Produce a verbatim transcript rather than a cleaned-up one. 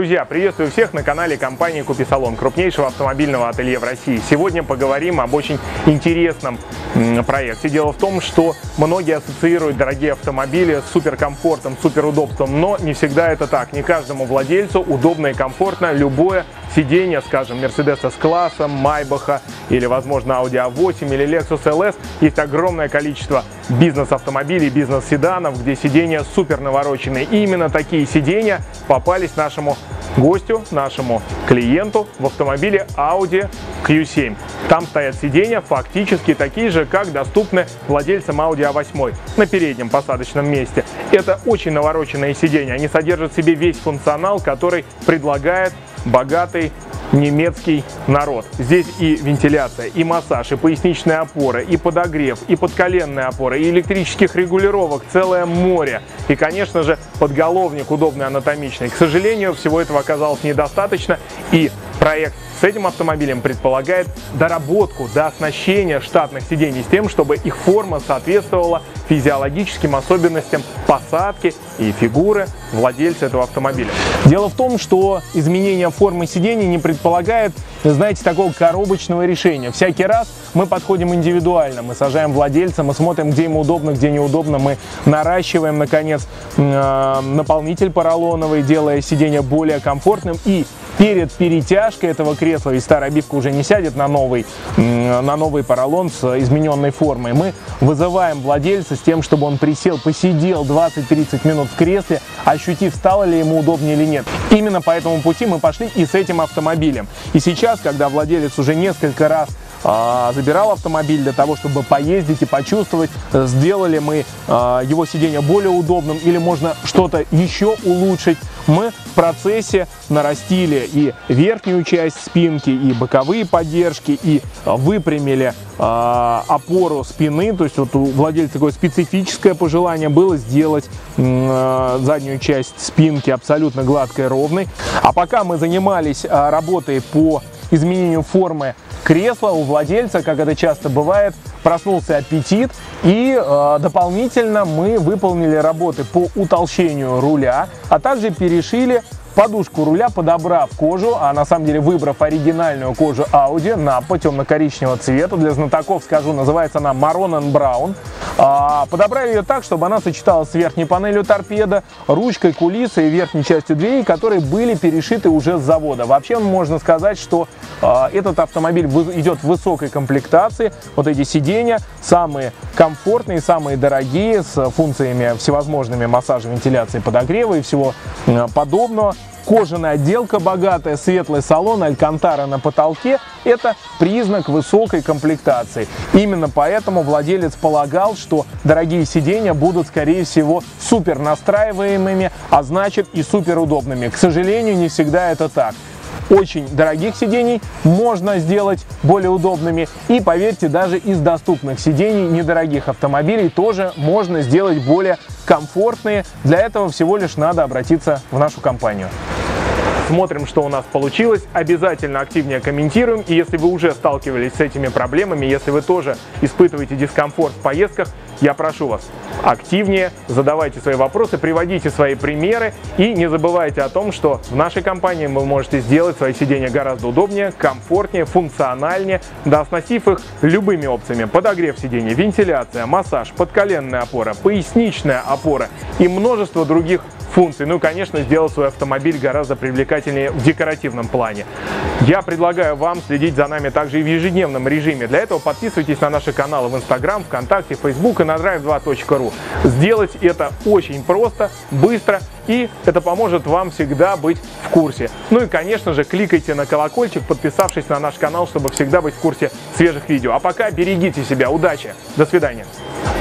Друзья, приветствую всех на канале компании Купи-салон, крупнейшего автомобильного ателье в России. Сегодня поговорим об очень интересном проекте. Дело в том, что многие ассоциируют дорогие автомобили с суперкомфортом, суперудобством, но не всегда это так. Не каждому владельцу удобно и комфортно любое сиденье, скажем, Mercedes S-класса, Майбаха или, возможно, Audi а восемь или Lexus эл эс. Есть огромное количество бизнес-автомобилей, бизнес-седанов, где сиденья супер навороченные. И именно такие сиденья попались нашему гостю, нашему клиенту в автомобиле Audi кью семь. Там стоят сиденья фактически такие же, как доступны владельцам Audi а восемь на переднем посадочном месте. Это очень навороченные сиденья. Они содержат в себе весь функционал, который предлагает богатый немецкий народ. Здесь и вентиляция, и массаж, и поясничные опоры, и подогрев, и подколенные опоры, и электрических регулировок, целое море. И, конечно же, подголовник удобный, анатомичный. К сожалению, всего этого оказалось недостаточно, и проект с этим автомобилем предполагает доработку, дооснащение штатных сидений с тем, чтобы их форма соответствовала физиологическим особенностям посадки и фигуры владельца этого автомобиля. Дело в том, что изменение формы сидений не предполагает, знаете, такого коробочного решения. Всякий раз мы подходим индивидуально, мы сажаем владельца, мы смотрим, где ему удобно, где неудобно, мы наращиваем, наконец, наполнитель поролоновый, делая сиденье более комфортным, и перед перетяжкой этого кресла, ведь старая обивка уже не сядет на новый, на новый поролон с измененной формой, мы вызываем владельца с тем, чтобы он присел, посидел двадцать-тридцать минут в кресле, ощутив, стало ли ему удобнее или нет. Именно по этому пути мы пошли и с этим автомобилем. И сейчас, когда владелец уже несколько раз а, забирал автомобиль для того, чтобы поездить и почувствовать, сделали мы а, его сиденье более удобным или можно что-то еще улучшить, мы в процессе нарастили и верхнюю часть спинки, и боковые поддержки, и выпрямили э, опору спины. То есть вот у владельца такое специфическое пожелание было сделать э, заднюю часть спинки абсолютно гладкой, ровной. А пока мы занимались э, работой по изменению формы кресла, у владельца, как это часто бывает, проснулся аппетит, и э, дополнительно мы выполнили работы по утолщению руля, а также перешили подушку руля, подобрав кожу, а на самом деле выбрав оригинальную кожу Audi на темно-коричневого цвета. Для знатоков скажу, называется она Maroon and Brown. А, подобрали ее так, чтобы она сочеталась с верхней панелью торпеды, ручкой, кулисой и верхней частью дверей, которые были перешиты уже с завода. Вообще можно сказать, что а, этот автомобиль идет в высокой комплектации. Вот эти сиденья самые комфортные, самые дорогие, с функциями всевозможными массажа, вентиляции, подогрева и всего подобного. Кожаная отделка богатая, светлый салон, алькантара на потолке – это признак высокой комплектации. Именно поэтому владелец полагал, что дорогие сиденья будут, скорее всего, супер настраиваемыми, а значит и супер удобными. К сожалению, не всегда это так. Очень дорогих сидений можно сделать более удобными, и, поверьте, даже из доступных сидений недорогих автомобилей тоже можно сделать более комфортные. Для этого всего лишь надо обратиться в нашу компанию. Смотрим, что у нас получилось, обязательно активнее комментируем, и если вы уже сталкивались с этими проблемами, если вы тоже испытываете дискомфорт в поездках, я прошу вас, активнее задавайте свои вопросы, приводите свои примеры и не забывайте о том, что в нашей компании вы можете сделать свои сиденья гораздо удобнее, комфортнее, функциональнее, дооснастив их любыми опциями: подогрев сидений, вентиляция, массаж, подколенная опора, поясничная опора и множество других функций. Ну и, конечно, сделать свой автомобиль гораздо привлекательнее в декоративном плане. Я предлагаю вам следить за нами также и в ежедневном режиме. Для этого подписывайтесь на наши каналы в Instagram, ВКонтакте, Facebook и на драйв два точка ру. Сделать это очень просто, быстро, и это поможет вам всегда быть в курсе. Ну и, конечно же, кликайте на колокольчик, подписавшись на наш канал, чтобы всегда быть в курсе свежих видео. А пока берегите себя. Удачи! До свидания!